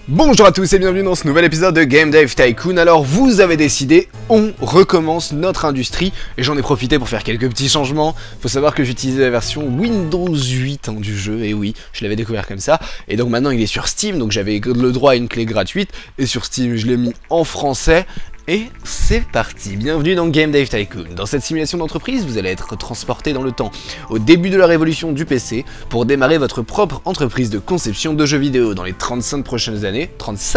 Bonjour à tous et bienvenue dans ce nouvel épisode de Game Dev Tycoon. Alors vous avez décidé, on recommence notre industrie et j'en ai profité pour faire quelques petits changements. Faut savoir que j'utilisais la version Windows 8 du jeu, et oui, je l'avais découvert comme ça. Et donc maintenant il est sur Steam, donc j'avais le droit à une clé gratuite. Et sur Steam je l'ai mis en français. Et c'est parti, bienvenue dans Game Dev Tycoon. Dans cette simulation d'entreprise, vous allez être transporté dans le temps, au début de la révolution du PC, pour démarrer votre propre entreprise de conception de jeux vidéo. Dans les 35 prochaines années,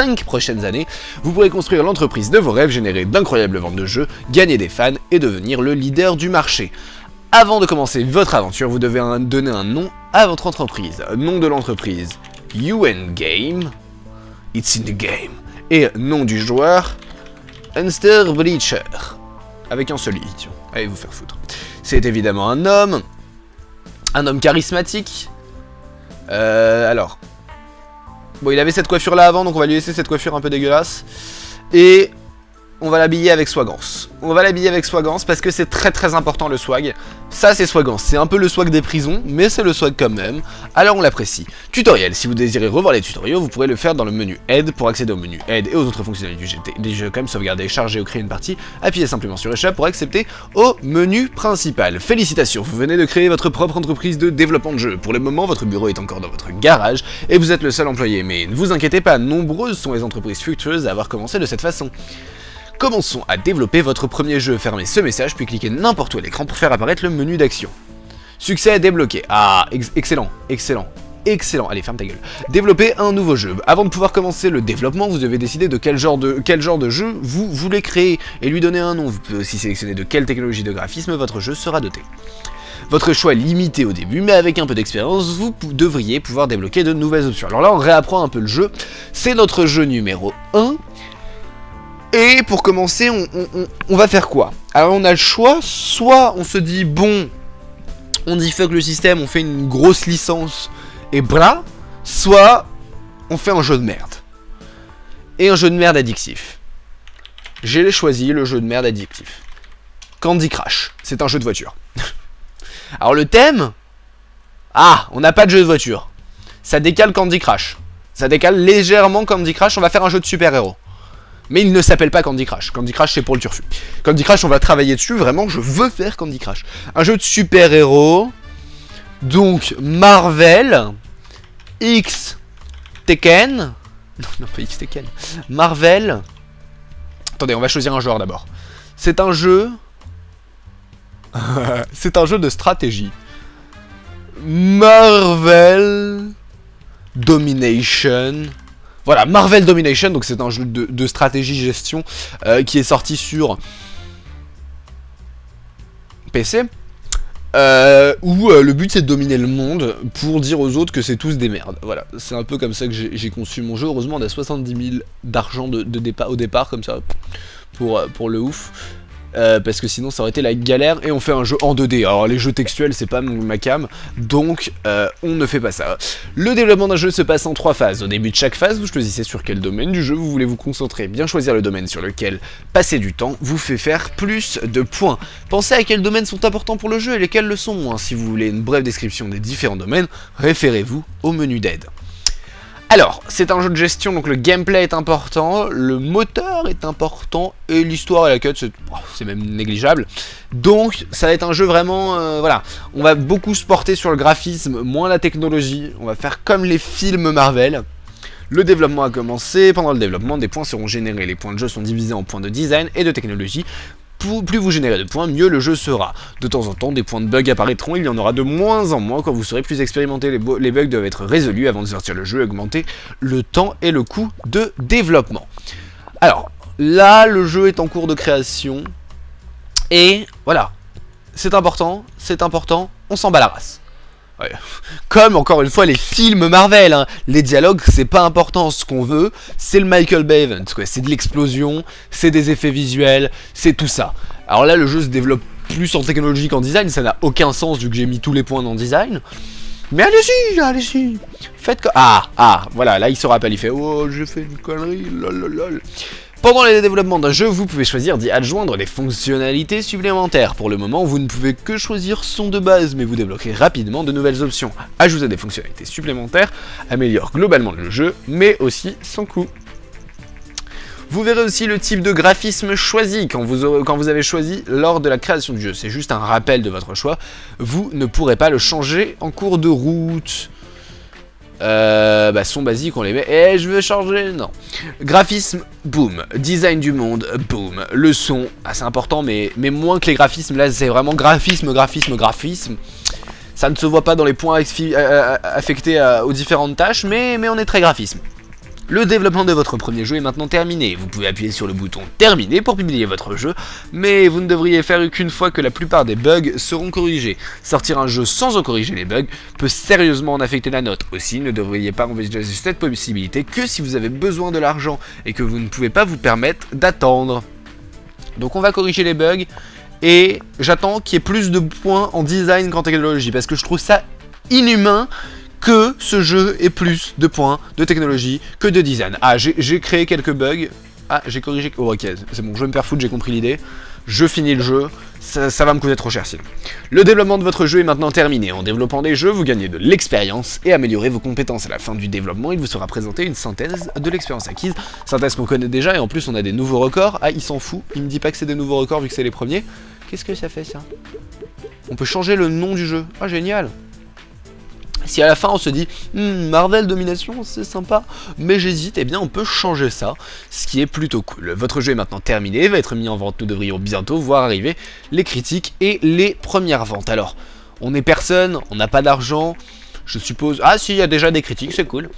vous pourrez construire l'entreprise de vos rêves, générer d'incroyables ventes de jeux, gagner des fans et devenir le leader du marché. Avant de commencer votre aventure, vous devez donner un nom à votre entreprise. Nom de l'entreprise, UN Game, It's in the Game. Et nom du joueur, Unster Bleacher, avec un seul i, tiens, allez vous faire foutre. C'est évidemment un homme charismatique. Alors, bon, il avait cette coiffure là avant, donc on va lui laisser cette coiffure un peu dégueulasse. Et on va l'habiller avec Swagance. On va l'habiller avec Swagance parce que c'est très important le swag. Ça c'est Swagance, c'est un peu le swag des prisons, mais c'est le swag quand même. Alors on l'apprécie. Tutoriel, si vous désirez revoir les tutoriels, vous pourrez le faire dans le menu Aide. Pour accéder au menu Aide et aux autres fonctionnalités du jeu comme sauvegarder, charger ou créer une partie, appuyez simplement sur Échappe pour accéder au menu principal. Félicitations, vous venez de créer votre propre entreprise de développement de jeu. Pour le moment, votre bureau est encore dans votre garage et vous êtes le seul employé. Mais ne vous inquiétez pas, nombreuses sont les entreprises fructueuses à avoir commencé de cette façon. Commençons à développer votre premier jeu. Fermez ce message, puis cliquez n'importe où à l'écran pour faire apparaître le menu d'action. Succès débloqué. Ah, excellent. Allez, ferme ta gueule. Développez un nouveau jeu. Avant de pouvoir commencer le développement, vous devez décider de quel genre de jeu vous voulez créer et lui donner un nom. Vous pouvez aussi sélectionner de quelle technologie de graphisme votre jeu sera doté. Votre choix est limité au début, mais avec un peu d'expérience, vous devriez pouvoir débloquer de nouvelles options. Alors là, on réapprend un peu le jeu. C'est notre jeu numéro 1. Et pour commencer, on va faire quoi? Alors on a le choix, soit on se dit bon, on dit fuck le système, on fait une grosse licence et bla, soit on fait un jeu de merde. Et un jeu de merde addictif. J'ai choisi le jeu de merde addictif. Candy Crush, c'est un jeu de voiture. Alors le thème, on n'a pas de jeu de voiture. Ça décale Candy Crush. Ça décale légèrement Candy Crush, on va faire un jeu de super-héros. Mais il ne s'appelle pas Candy Crush. Candy Crush, c'est pour le turfu. Candy Crush, on va travailler dessus. Vraiment, je veux faire Candy Crush. Un jeu de super-héros. Donc, Marvel. X. Tekken. Non, pas X Tekken. Marvel. Attendez, on va choisir un genre d'abord. C'est un jeu... c'est un jeu de stratégie. Marvel... Domination... Voilà, Marvel Domination, donc c'est un jeu de stratégie-gestion qui est sorti sur PC, où le but c'est de dominer le monde pour dire aux autres que c'est tous des merdes. Voilà, c'est un peu comme ça que j'ai conçu mon jeu. Heureusement on a 70 000 d'argent au départ, comme ça, pour le ouf. Parce que sinon ça aurait été la galère. Et on fait un jeu en 2D. Alors les jeux textuels c'est pas ma cam, donc on ne fait pas ça. Le développement d'un jeu se passe en 3 phases. Au début de chaque phase, vous choisissez sur quel domaine du jeu vous voulez vous concentrer. Bien choisir le domaine sur lequel passer du temps vous fait faire plus de points. Pensez à quels domaines sont importants pour le jeu et lesquels le sont moins. Si vous voulez une brève description des différents domaines, référez-vous au menu d'aide. Alors, c'est un jeu de gestion, donc le gameplay est important, le moteur est important, et l'histoire et la quête, c'est même négligeable. Donc, ça va être un jeu vraiment, voilà, on va beaucoup se porter sur le graphisme, moins la technologie, on va faire comme les films Marvel. Le développement a commencé, pendant le développement, des points seront générés, les points de jeu sont divisés en points de design et de technologie. Plus vous générez de points, mieux le jeu sera. De temps en temps, des points de bug apparaîtront, il y en aura de moins en moins quand vous serez plus expérimenté. Les bugs doivent être résolus avant de sortir le jeu et augmenter le temps et le coût de développement. Alors, là, le jeu est en cours de création. Et voilà, c'est important, on s'en bat la race. Ouais. Comme, encore une fois, les films Marvel, hein. Les dialogues, c'est pas important. Ce qu'on veut, c'est le Michael Bay event, quoi. C'est de l'explosion, c'est des effets visuels, c'est tout ça. Alors là, le jeu se développe plus en technologie qu'en design. Ça n'a aucun sens vu que j'ai mis tous les points dans design. Mais allez-y. Faites comme... voilà, là, il se rappelle, il fait « Oh, j'ai fait une connerie, lol. » Pendant les développements d'un jeu, vous pouvez choisir d'y adjoindre des fonctionnalités supplémentaires. Pour le moment, vous ne pouvez que choisir son de base, mais vous débloquerez rapidement de nouvelles options. Ajouter des fonctionnalités supplémentaires améliore globalement le jeu, mais aussi son coût. Vous verrez aussi le type de graphisme choisi quand vous avez choisi lors de la création du jeu. C'est juste un rappel de votre choix. Vous ne pourrez pas le changer en cours de route. Son basique on les met. Et je veux changer, non. Graphisme, boum. Design du monde, boum. Le son, c'est important, mais moins que les graphismes. Là, c'est vraiment graphisme. Ça ne se voit pas dans les points affectés aux différentes tâches, mais on est très graphisme. Le développement de votre premier jeu est maintenant terminé. Vous pouvez appuyer sur le bouton terminer pour publier votre jeu, mais vous ne devriez faire qu'une fois que la plupart des bugs seront corrigés. Sortir un jeu sans en corriger les bugs peut sérieusement en affecter la note. Aussi, ne devriez pas envisager cette possibilité que si vous avez besoin de l'argent et que vous ne pouvez pas vous permettre d'attendre. Donc on va corriger les bugs et j'attends qu'il y ait plus de points en design qu'en technologie parce que je trouve ça inhumain que ce jeu ait plus de points de technologie que de design. Ah, j'ai créé quelques bugs. Ah, j'ai corrigé... Oh, ok, c'est bon, je vais me faire foutre, j'ai compris l'idée. Je finis le jeu, ça va me coûter trop cher sinon. Le développement de votre jeu est maintenant terminé. En développant des jeux, vous gagnez de l'expérience et améliorez vos compétences. À la fin du développement, il vous sera présenté une synthèse de l'expérience acquise. Synthèse qu'on connaît déjà et en plus on a des nouveaux records. Ah, il s'en fout, il me dit pas que c'est des nouveaux records vu que c'est les premiers. Qu'est-ce que ça fait ça? On peut changer le nom du jeu. Ah, génial! Si à la fin on se dit Marvel Domination c'est sympa mais j'hésite, eh bien on peut changer ça, ce qui est plutôt cool. Votre jeu est maintenant terminé, va être mis en vente, nous devrions bientôt voir arriver les critiques et les premières ventes. Alors, on est personne, on n'a pas d'argent, je suppose... Ah si, il y a déjà des critiques, c'est cool.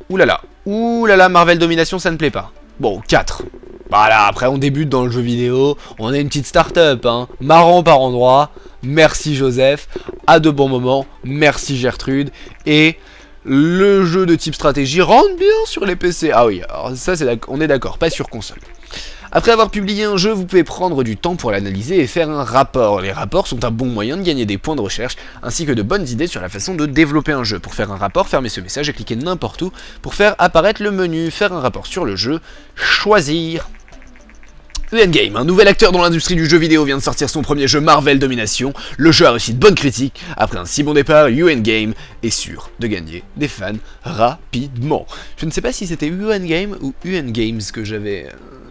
Oulala, Marvel Domination ça ne plaît pas. Bon, 4. Voilà, après on débute dans le jeu vidéo, on est une petite start-up, hein, marrant par endroit, merci Joseph, à de bons moments, merci Gertrude, et le jeu de type stratégie rentre bien sur les PC. Ah oui, alors ça on est d'accord, pas sur console. Après avoir publié un jeu, vous pouvez prendre du temps pour l'analyser et faire un rapport. Les rapports sont un bon moyen de gagner des points de recherche, ainsi que de bonnes idées sur la façon de développer un jeu. Pour faire un rapport, fermez ce message et cliquez n'importe où pour faire apparaître le menu, faire un rapport sur le jeu, choisir... UNGame, un nouvel acteur dans l'industrie du jeu vidéo, vient de sortir son premier jeu Marvel Domination. Le jeu a reçu de bonnes critiques. Après un si bon départ, UNGame est sûr de gagner des fans rapidement. Je ne sais pas si c'était UNGame ou UNGames que j'avais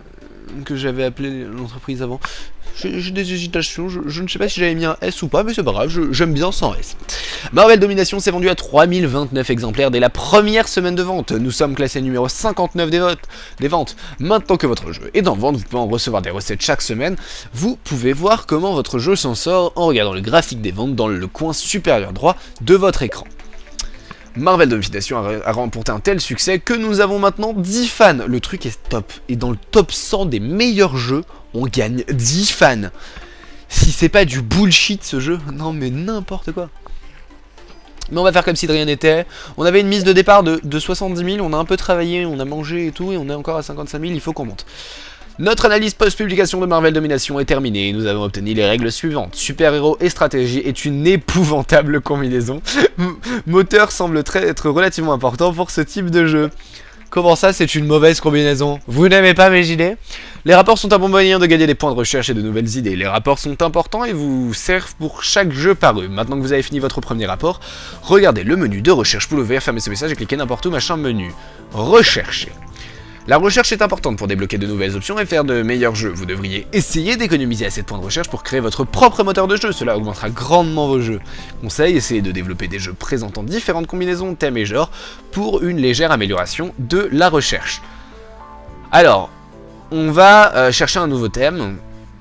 appelé l'entreprise avant. J'ai des hésitations, je ne sais pas si j'avais mis un S ou pas, mais c'est pas grave, j'aime bien sans S. Marvel Domination s'est vendu à 3029 exemplaires dès la première semaine de vente. Nous sommes classés numéro 59 des ventes. Maintenant que votre jeu est en vente, vous pouvez en recevoir des recettes chaque semaine. Vous pouvez voir comment votre jeu s'en sort en regardant le graphique des ventes dans le coin supérieur droit de votre écran. Marvel Domination a remporté un tel succès que nous avons maintenant 10 fans. Le truc est top. Et dans le top 100 des meilleurs jeux, on gagne 10 fans. Si c'est pas du bullshit ce jeu, non mais n'importe quoi. Mais on va faire comme si de rien n'était. On avait une mise de départ de 70 000, on a un peu travaillé, on a mangé et tout, et on est encore à 55 000, il faut qu'on monte. Notre analyse post-publication de Marvel Domination est terminée et nous avons obtenu les règles suivantes. Super-héros et stratégie est une épouvantable combinaison. Moteur semble être relativement important pour ce type de jeu. Comment ça, c'est une mauvaise combinaison? Vous n'aimez pas mes idées? Les rapports sont un bon moyen de gagner des points de recherche et de nouvelles idées. Les rapports sont importants et vous servent pour chaque jeu paru. Maintenant que vous avez fini votre premier rapport, regardez le menu de recherche pour l'ouvrir, fermez ce message et cliquez n'importe où, machin menu. Rechercher. La recherche est importante pour débloquer de nouvelles options et faire de meilleurs jeux. Vous devriez essayer d'économiser assez de points de recherche pour créer votre propre moteur de jeu. Cela augmentera grandement vos jeux. Conseil, essayez de développer des jeux présentant différentes combinaisons, thèmes et genres pour une légère amélioration de la recherche. Alors, on va chercher un nouveau thème.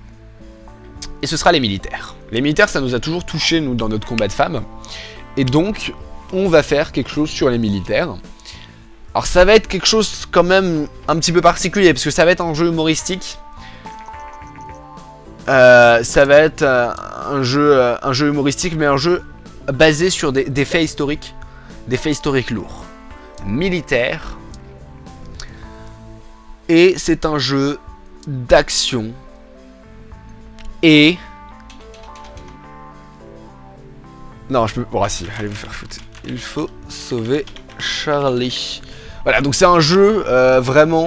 Et ce sera les militaires. Les militaires, ça nous a toujours touché, nous, dans notre combat de femmes. Et donc, on va faire quelque chose sur les militaires. Alors ça va être quelque chose quand même un petit peu particulier, parce que ça va être un jeu humoristique. Ça va être un jeu humoristique, mais un jeu basé sur des faits historiques. Des faits historiques lourds. Militaire. Et c'est un jeu d'action. Et... Non, je peux... Bon, si, allez vous faire foutre. Il faut sauver Charlie. Voilà, donc c'est un jeu vraiment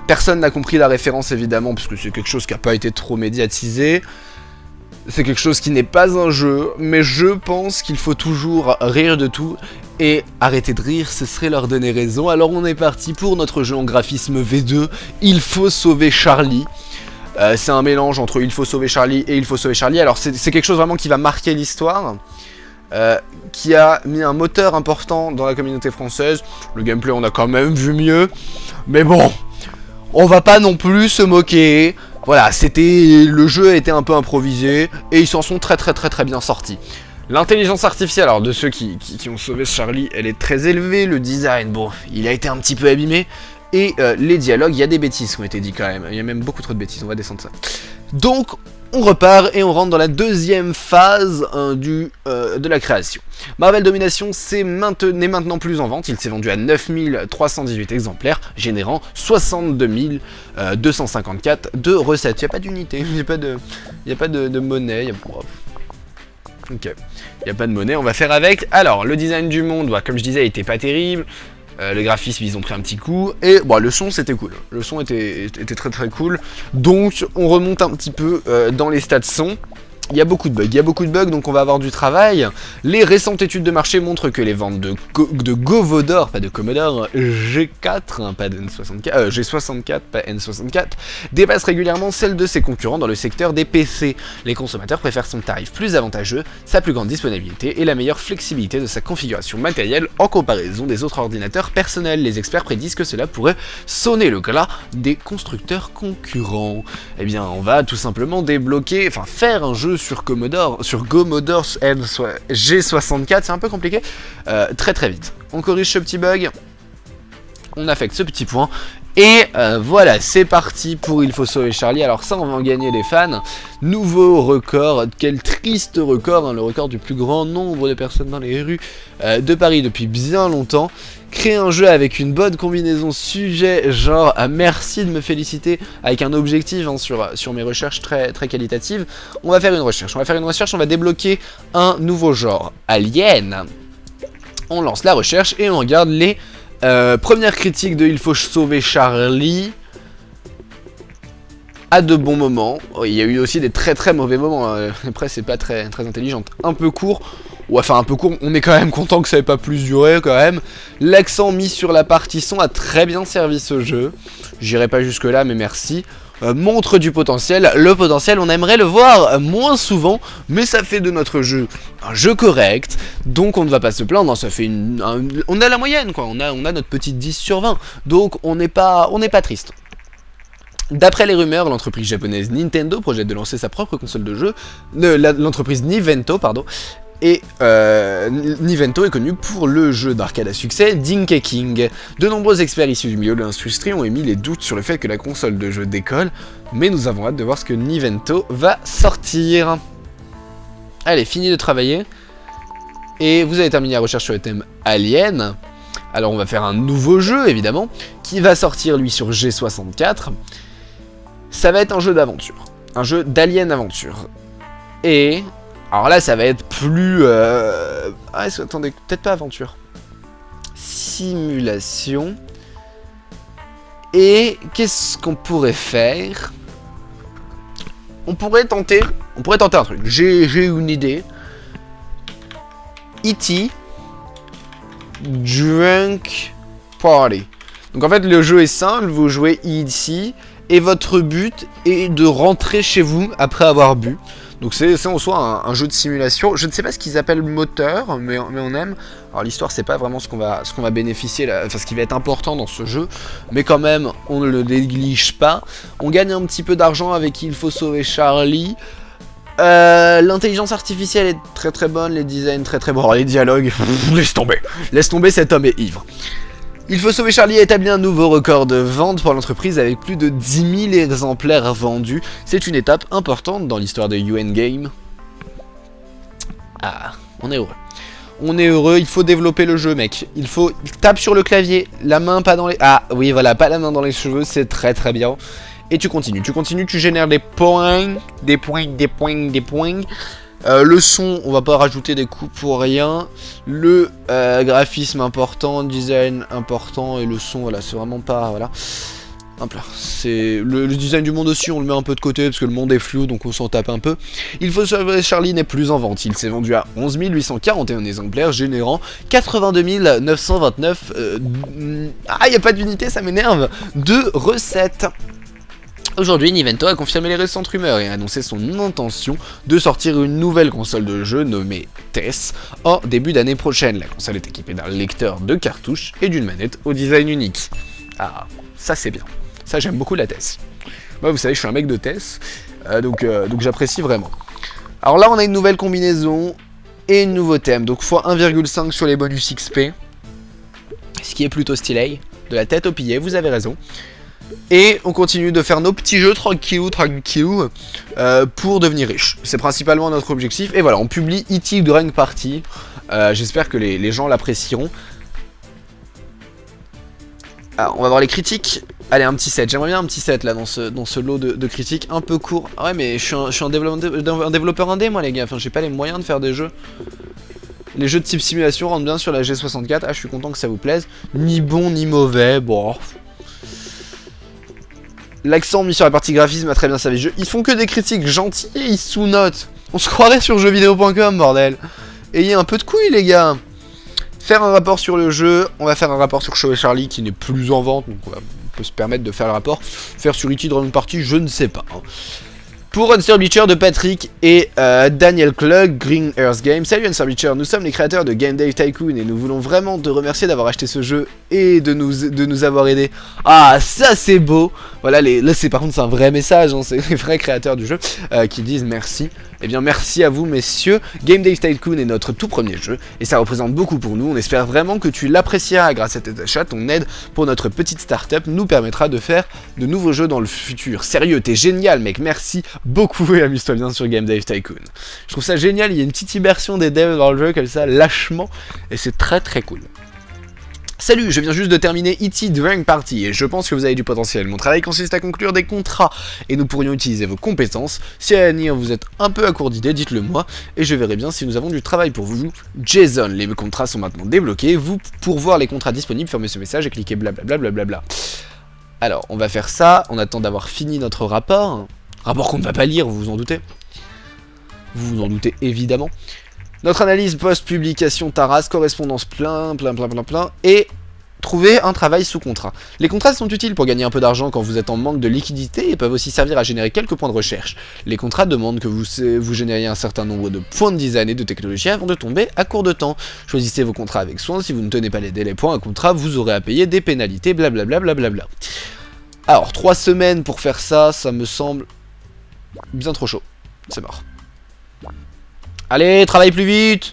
Personne n'a compris la référence évidemment, puisque c'est quelque chose qui n'a pas été trop médiatisé. C'est quelque chose qui n'est pas un jeu, mais je pense qu'il faut toujours rire de tout. Et arrêter de rire, ce serait leur donner raison. Alors on est parti pour notre jeu en graphisme V2, Il faut sauver Charlie. C'est un mélange entre Il faut sauver Charlie et Il faut sauver Charlie. Alors c'est quelque chose vraiment qui va marquer l'histoire. Qui a mis un moteur important dans la communauté française. Le gameplay on a quand même vu mieux. Mais bon, on va pas non plus se moquer. Voilà, le jeu était un peu improvisé. Et ils s'en sont très bien sortis. L'intelligence artificielle, alors de ceux qui ont sauvé Charlie, elle est très élevée. Le design, bon, il a été un petit peu abîmé. Et les dialogues, il y a des bêtises qui ont été dites quand même. Il y a même beaucoup trop de bêtises, on va descendre ça. Donc, on repart et on rentre dans la deuxième phase de la création. Marvel Domination n'est maintenant plus en vente. Il s'est vendu à 9318 exemplaires, générant 62 254 de recettes. Il n'y a pas d'unité, il n'y a pas de monnaie. Ok, il n'y a pas de monnaie, on va faire avec. Alors, le design du monde, bah, comme je disais, il était pas terrible. Le graphisme, ils ont pris un petit coup. Et bon, le son, c'était cool. Le son était très cool. Donc, on remonte un petit peu dans les stats son. Il y a beaucoup de bugs, donc on va avoir du travail. Les récentes études de marché montrent que les ventes de Govodor, pas de Commodore, G4, hein, pas de N64, G64, pas N64, dépassent régulièrement celles de ses concurrents dans le secteur des PC. Les consommateurs préfèrent son tarif plus avantageux, sa plus grande disponibilité et la meilleure flexibilité de sa configuration matérielle en comparaison des autres ordinateurs personnels. Les experts prédisent que cela pourrait sonner le glas des constructeurs concurrents. Eh bien, on va tout simplement débloquer, enfin faire un jeu sur Commodore G64, c'est un peu compliqué, très vite. On corrige ce petit bug, on affecte ce petit point, et voilà, c'est parti pour Il faut sauver Charlie. Alors ça, on va en gagner des fans. Nouveau record, quel triste record, hein, le record du plus grand nombre de personnes dans les rues de Paris depuis bien longtemps. Créer un jeu avec une bonne combinaison sujet, genre, merci de me féliciter, avec un objectif hein, sur mes recherches très qualitatives. On va faire une recherche, on va débloquer un nouveau genre, Alien. On lance la recherche et on regarde les premières critiques de Il faut sauver Charlie. À de bons moments. Il y a eu aussi des très mauvais moments. Après, c'est pas très intelligente. Un peu court. Ouais, enfin, un peu court. On est quand même content que ça ait pas plus duré, quand même. L'accent mis sur la partie son a très bien servi ce jeu. J'irai pas jusque-là, mais merci. Montre du potentiel. Le potentiel, on aimerait le voir moins souvent, mais ça fait de notre jeu un jeu correct. Donc, on ne va pas se plaindre. Ça fait on a la moyenne, quoi. On a notre petite 10 sur 20. Donc, on n'est pas triste. D'après les rumeurs, l'entreprise japonaise Nintendo projette de lancer sa propre console de jeu. L'entreprise Nivento, pardon. Et Nivento est connu pour le jeu d'arcade à succès Donkey King. De nombreux experts issus du milieu de l'industrie ont émis les doutes sur le fait que la console de jeu décolle, mais nous avons hâte de voir ce que Nivento va sortir. Allez, fini de travailler. Et vous avez terminé la recherche sur le thème Alien. Alors on va faire un nouveau jeu, évidemment, qui va sortir lui sur G64. Ça va être un jeu d'aventure. Un jeu d'Alien Aventure. Et... alors là, ça va être plus... attendez, peut-être pas aventure. Simulation. Et qu'est-ce qu'on pourrait faire? On pourrait tenter un truc. J'ai une idée. E.T. Drunk Party. Donc en fait, le jeu est simple. Vous jouez E.T. et votre but est de rentrer chez vous après avoir bu. Donc c'est en soi un jeu de simulation. Je ne sais pas ce qu'ils appellent moteur, mais on aime. Alors l'histoire, c'est pas vraiment ce qu'on va bénéficier, enfin ce qui va être important dans ce jeu. Mais quand même, on ne le néglige pas. On gagne un petit peu d'argent avec Il faut sauver Charlie. L'intelligence artificielle est très bonne, les designs très bons. Alors, les dialogues, laisse tomber, cet homme est ivre. Il faut sauver Charlie a établi un nouveau record de vente pour l'entreprise avec plus de 10 000 exemplaires vendus. C'est une étape importante dans l'histoire de UN Game. Ah, on est heureux. On est heureux, il faut développer le jeu, mec. Il faut... tape sur le clavier, la main pas dans les... ah, oui, voilà, pas la main dans les cheveux, c'est très bien. Et tu continues, tu génères des points. Le son, on va pas rajouter des coups pour rien. Le graphisme important, design important et le son, voilà, c'est vraiment pas, voilà. Hop là, c'est le design du monde aussi, on le met un peu de côté parce que le monde est flou, donc on s'en tape un peu. Il faut savoir, Charlie n'est plus en vente, il s'est vendu à 11 841 exemplaires, générant 82 929... Ah, il n'y a pas d'unité, ça m'énerve, de recettes. Aujourd'hui, Nintendo a confirmé les récentes rumeurs et a annoncé son intention de sortir une nouvelle console de jeu nommée TES en début d'année prochaine. La console est équipée d'un lecteur de cartouches et d'une manette au design unique. Ah, ça c'est bien. Ça, j'aime beaucoup la TES. Moi, vous savez, je suis un mec de TES, donc j'apprécie vraiment. Alors là, on a une nouvelle combinaison et un nouveau thème. Donc x 1,5 sur les bonus XP, ce qui est plutôt stylé. De la tête au pillet, vous avez raison. Et on continue de faire nos petits jeux tranquillou, pour devenir riche. C'est principalement notre objectif. Et voilà, on publie E.T. Drawing Party. J'espère que les gens l'apprécieront. Alors, on va voir les critiques. Allez, un petit set. J'aimerais bien un petit set là dans ce lot de critiques un peu court. Ah ouais, mais je suis un développeur indé, moi, les gars. Enfin, j'ai pas les moyens de faire des jeux. Les jeux de type simulation rentrent bien sur la G64. Ah, je suis content que ça vous plaise. Ni bon ni mauvais. Bon. L'accent mis sur la partie graphisme a très bien servi le jeu. Ils font que des critiques gentilles et ils sous-notent. On se croirait sur jeuxvideo.com, bordel. Ayez un peu de couilles, les gars. Faire un rapport sur le jeu. On va faire un rapport sur Show et Charlie qui n'est plus en vente. Donc on peut se permettre de faire le rapport. Faire sur E.T. Drawing Party, je ne sais pas. Hein. Pour Unster Bleacher de Patrick et Daniel Klug, Green Earth Games. Salut Unster Bleacher, nous sommes les créateurs de Game Dave Tycoon et nous voulons vraiment te remercier d'avoir acheté ce jeu et de nous avoir aidés. Ah, ça c'est beau. Voilà, là c'est par contre c'est un vrai message, hein, c'est les vrais créateurs du jeu qui disent merci. Eh bien merci à vous messieurs, Game Dave Tycoon est notre tout premier jeu et ça représente beaucoup pour nous, on espère vraiment que tu l'apprécieras grâce à tes achats, ton aide pour notre petite start-up nous permettra de faire de nouveaux jeux dans le futur. Sérieux, t'es génial mec, merci beaucoup et amuse-toi bien sur Game Dave Tycoon. Je trouve ça génial, il y a une petite immersion des devs dans le jeu comme ça, lâchement, et c'est très très cool. Salut, je viens juste de terminer E.T. Drawing Party et je pense que vous avez du potentiel. Mon travail consiste à conclure des contrats et nous pourrions utiliser vos compétences. Si à l'avenir vous êtes un peu à court d'idées, dites-le moi et je verrai bien si nous avons du travail pour vous. Jason, les contrats sont maintenant débloqués. Vous, pour voir les contrats disponibles, fermez ce message et cliquez blablabla. Alors, on va faire ça. On attend d'avoir fini notre rapport. Rapport qu'on ne va pas lire, vous vous en doutez. Vous vous en doutez évidemment. Notre analyse post-publication Taras, correspondance plein, et trouver un travail sous contrat. Les contrats sont utiles pour gagner un peu d'argent quand vous êtes en manque de liquidité et peuvent aussi servir à générer quelques points de recherche. Les contrats demandent que vous génériez un certain nombre de points de design et de technologie avant de tomber à court de temps. Choisissez vos contrats avec soin, si vous ne tenez pas les délais pour un contrat, vous aurez à payer des pénalités, blablabla. Alors, 3 semaines pour faire ça, ça me semble bien trop chaud. C'est mort. Allez, travaille plus vite.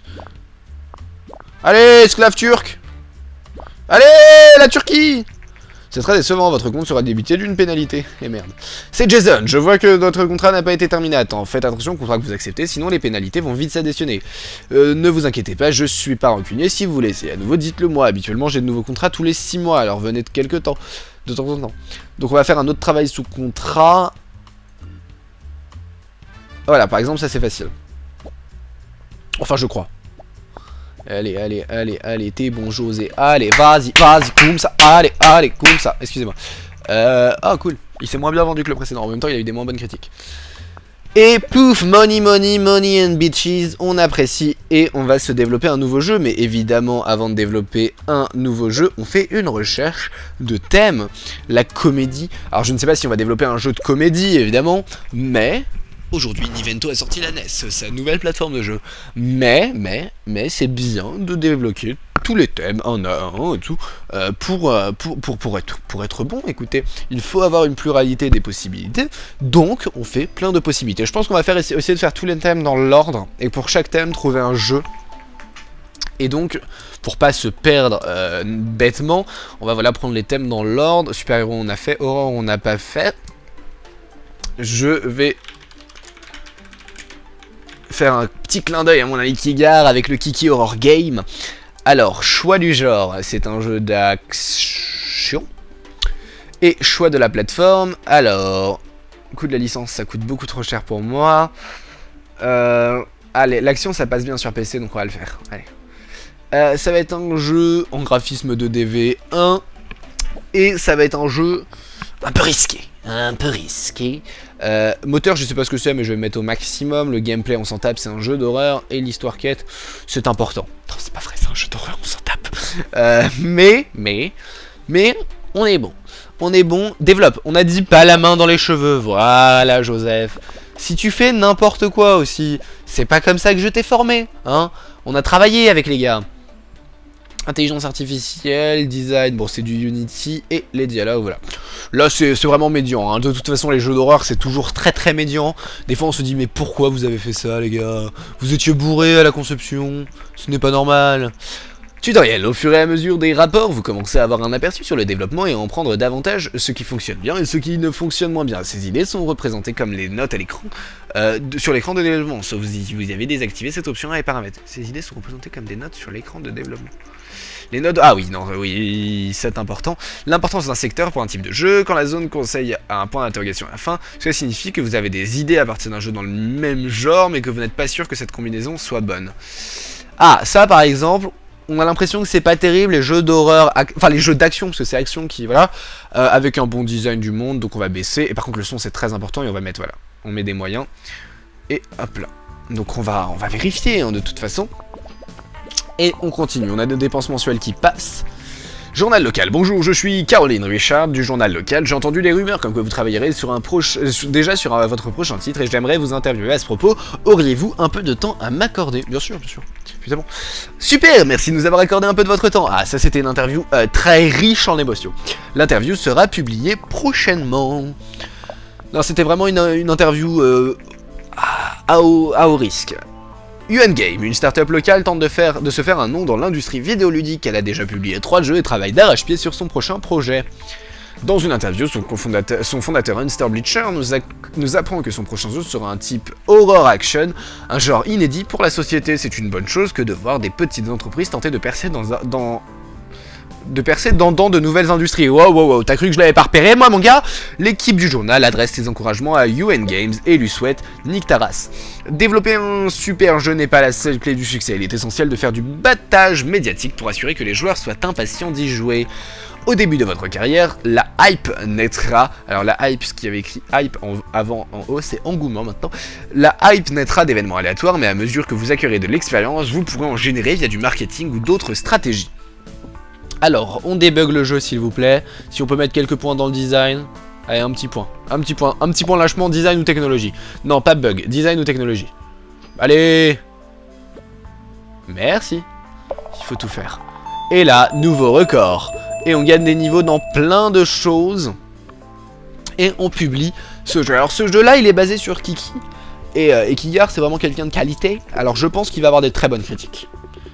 Allez, esclave turc. Allez, la Turquie. C'est très décevant, votre compte sera débité d'une pénalité. Et merde. C'est Jason, je vois que notre contrat n'a pas été terminé à temps. Faites attention au contrat que vous acceptez, sinon les pénalités vont vite s'additionner. Ne vous inquiétez pas, je suis pas rancunier. Si vous voulez essayer à nouveau, dites-le moi. Habituellement, j'ai de nouveaux contrats tous les 6 mois, alors venez de temps en temps. Donc on va faire un autre travail sous contrat. Voilà, par exemple, ça c'est facile. Enfin, je crois. Allez, t'es bon, José. Allez, vas-y, comme ça. Allez, comme ça. Excusez-moi. Ah, cool. Il s'est moins bien vendu que le précédent. En même temps, il a eu des moins bonnes critiques. Et pouf, money and bitches. On apprécie et on va se développer un nouveau jeu. Mais évidemment, avant de développer un nouveau jeu, on fait une recherche de thème. La comédie. Alors, je ne sais pas si on va développer un jeu de comédie, évidemment. Mais... aujourd'hui, Nintendo a sorti la NES, sa nouvelle plateforme de jeu. Mais c'est bien de débloquer tous les thèmes, un à un et tout, pour être bon. Écoutez, il faut avoir une pluralité des possibilités, donc on fait plein de possibilités. Je pense qu'on va essayer de faire tous les thèmes dans l'ordre, et pour chaque thème, trouver un jeu. Et donc, pour pas se perdre bêtement, on va prendre les thèmes dans l'ordre. Super-héros, on a fait. Horror, on n'a pas fait. Je vais... faire un petit clin d'œil à mon ami Kigar avec le Kiki Horror Game. Alors, choix du genre, c'est un jeu d'action. Et choix de la plateforme, alors, coût de la licence, ça coûte beaucoup trop cher pour moi. Allez, l'action ça passe bien sur PC, donc on va le faire. Allez. Ça va être un jeu en graphisme 2DV1. Et ça va être un jeu un peu risqué. Un peu risqué. Moteur, je sais pas ce que c'est, mais je vais mettre au maximum. Le gameplay, on s'en tape, c'est un jeu d'horreur. Et l'histoire quête, c'est important. Non, c'est pas vrai, c'est un jeu d'horreur, on s'en tape. Mais, on est bon. On est bon. Développe. On a dit pas la main dans les cheveux. Voilà, Joseph. Si tu fais n'importe quoi aussi, c'est pas comme ça que je t'ai formé. Hein, on a travaillé avec les gars. Intelligence artificielle, design, bon c'est du Unity et les dialogues, voilà. Là c'est vraiment médian, hein. De toute façon les jeux d'horreur c'est toujours très médian. Des fois on se dit mais pourquoi vous avez fait ça les gars? Vous étiez bourrés à la conception, ce n'est pas normal. Tutoriel, au fur et à mesure des rapports, vous commencez à avoir un aperçu sur le développement et à en prendre davantage ce qui fonctionne bien et ce qui ne fonctionne moins bien. Ces idées sont représentées comme les notes à l'écran, sur l'écran de développement, sauf si vous avez désactivé cette option à les paramètres. Ces idées sont représentées comme des notes sur l'écran de développement. Les nodes, ah oui, non, oui, c'est important. L'importance d'un secteur pour un type de jeu, quand la zone conseille à un point d'interrogation à la fin, cela signifie que vous avez des idées à partir d'un jeu dans le même genre, mais que vous n'êtes pas sûr que cette combinaison soit bonne. Ah, ça par exemple, on a l'impression que c'est pas terrible, les jeux d'horreur, enfin les jeux d'action, parce que c'est action qui, voilà, avec un bon design du monde, donc on va baisser, et par contre le son c'est très important, et on va mettre, voilà, on met des moyens, et hop là. Donc on va vérifier, hein, de toute façon. Et on continue, on a des dépenses mensuelles qui passent. Journal local, bonjour, je suis Caroline Richard du journal local. J'ai entendu des rumeurs comme quoi vous travaillerez sur déjà sur votre prochain titre et j'aimerais vous interviewer à ce propos. Auriez-vous un peu de temps à m'accorder? Bien sûr, évidemment. Super, merci de nous avoir accordé un peu de votre temps. Ah, ça c'était une interview très riche en émotions. L'interview sera publiée prochainement. Non, c'était vraiment une interview à haut risque. UN-Game, une start-up locale, tente de se faire un nom dans l'industrie vidéoludique. Elle a déjà publié 3 jeux et travaille d'arrache-pied sur son prochain projet. Dans une interview, son fondateur Unster Bleacher nous apprend que son prochain jeu sera un type horror action, un genre inédit pour la société. C'est une bonne chose que de voir des petites entreprises tenter de percer dans de nouvelles industries. Wow, t'as cru que je l'avais pas repéré, moi, mon gars? L'équipe du journal adresse ses encouragements à UN Games et lui souhaite nique ta race. Développer un super jeu n'est pas la seule clé du succès. Il est essentiel de faire du battage médiatique pour assurer que les joueurs soient impatients d'y jouer. Au début de votre carrière, la hype naîtra. Alors la hype, ce qui avait écrit hype avant en haut, c'est engouement maintenant. La hype naîtra d'événements aléatoires, mais à mesure que vous acquérez de l'expérience, vous pourrez en générer via du marketing ou d'autres stratégies. Alors, on débug le jeu s'il vous plaît. Si on peut mettre quelques points dans le design. Allez, un petit point lâchement, design ou technologie. Non, pas bug, design ou technologie. Allez. Merci. Il faut tout faire. Et là, nouveau record. Et on gagne des niveaux dans plein de choses. Et on publie ce jeu. Alors ce jeu-là, il est basé sur Kiki. Et Kigar, c'est vraiment quelqu'un de qualité. Alors je pense qu'il va avoir des très bonnes critiques.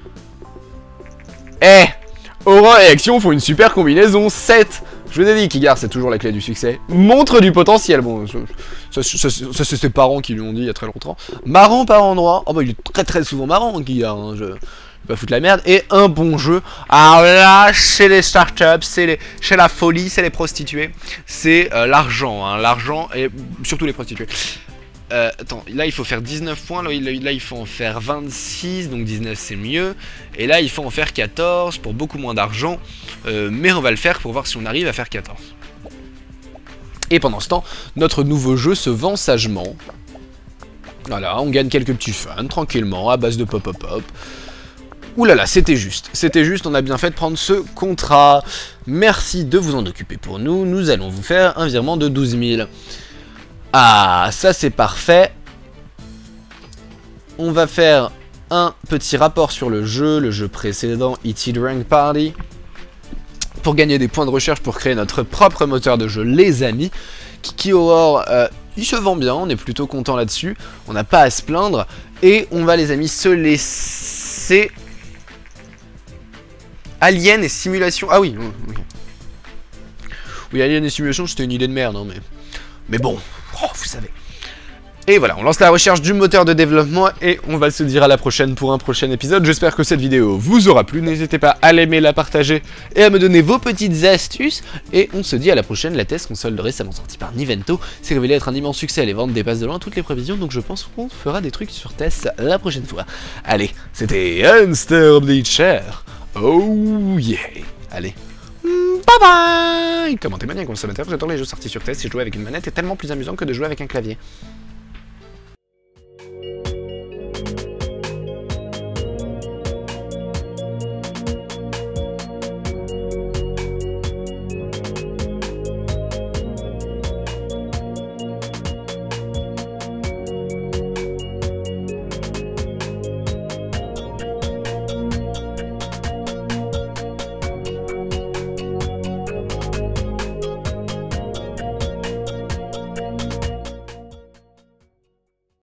Horreur et action font une super combinaison, 7. Je vous ai dit, Kigar, c'est toujours la clé du succès. Montre du potentiel. Bon, ça c'est ses parents qui lui ont dit il y a très longtemps. Marrant par endroit. Oh bah il est très souvent marrant, Kigar, hein. Je vais pas foutre la merde. Et un bon jeu. Alors là, chez les startups, chez la folie, c'est les prostituées. C'est l'argent, hein. L'argent et surtout les prostituées. Attends, là il faut faire 19 points, là il faut en faire 26, donc 19 c'est mieux. Et là il faut en faire 14 pour beaucoup moins d'argent, mais on va le faire pour voir si on arrive à faire 14. Et pendant ce temps, notre nouveau jeu se vend sagement. Voilà, on gagne quelques petits fans, tranquillement, à base de pop-pop-pop. Ouh là là, c'était juste, on a bien fait de prendre ce contrat. Merci de vous en occuper pour nous, nous allons vous faire un virement de 12 000. Ah, ça c'est parfait. On va faire un petit rapport sur le jeu précédent, E.T. Rank Party, pour gagner des points de recherche pour créer notre propre moteur de jeu, les amis. Kiki Horror, il se vend bien, on est plutôt content là-dessus, on n'a pas à se plaindre, et on va les amis se laisser... Alien et Simulation, ah oui, oui Alien et Simulation c'était une idée de merde, hein, mais bon... Oh, vous savez. Et voilà, on lance la recherche du moteur de développement et on va se dire à la prochaine pour un prochain épisode. J'espère que cette vidéo vous aura plu. N'hésitez pas à l'aimer, la partager et à me donner vos petites astuces. Et on se dit à la prochaine. La TES console récemment sortie par Nivento s'est révélée être un immense succès. Les ventes dépassent de loin toutes les prévisions. Donc je pense qu'on fera des trucs sur TES la prochaine fois. Allez, c'était Unster Bleacher. Oh yeah. Allez. Bye bye. Commentez-moi bien, consommateur, j'adore les jeux sortis sur test et jouer avec une manette est tellement plus amusant que de jouer avec un clavier.